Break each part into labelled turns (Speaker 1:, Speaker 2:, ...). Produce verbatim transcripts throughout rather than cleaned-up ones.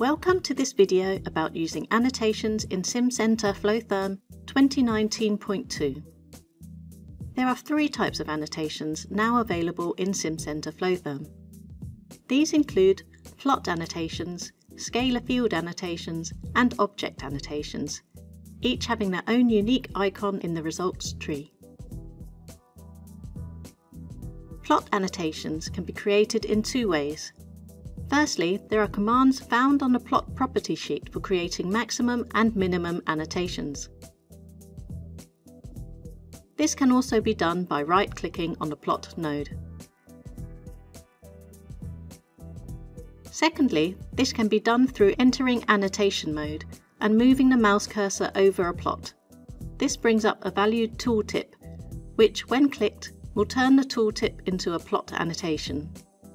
Speaker 1: Welcome to this video about using annotations in Simcenter Flotherm twenty nineteen point two. There are three types of annotations now available in Simcenter Flotherm. These include plot annotations, scalar field annotations, and object annotations, each having their own unique icon in the results tree. Plot annotations can be created in two ways. Firstly, there are commands found on the plot property sheet for creating maximum and minimum annotations. This can also be done by right-clicking on the plot node. Secondly, this can be done through entering annotation mode and moving the mouse cursor over a plot. This brings up a valued tooltip, which, when clicked, will turn the tooltip into a plot annotation.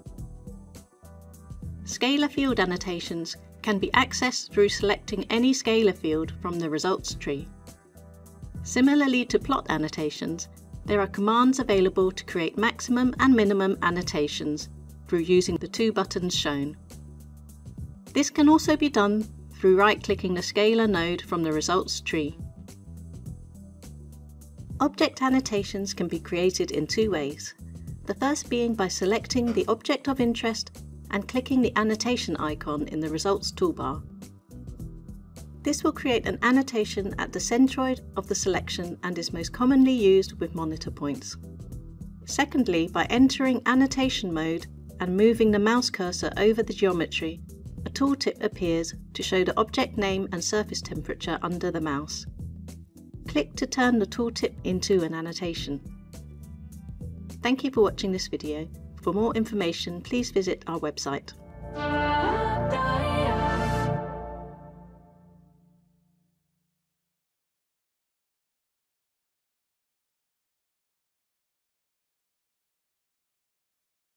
Speaker 1: Scalar field annotations can be accessed through selecting any scalar field from the results tree. Similarly to plot annotations, there are commands available to create maximum and minimum annotations through using the two buttons shown. This can also be done through right-clicking the scalar node from the results tree. Object annotations can be created in two ways, the first being by selecting the object of interest and clicking the annotation icon in the results toolbar. This will create an annotation at the centroid of the selection and is most commonly used with monitor points. Secondly, by entering annotation mode and moving the mouse cursor over the geometry, a tooltip appears to show the object name and surface temperature under the mouse. Click to turn the tooltip into an annotation. Thank you for watching this video. For more information, please visit our website.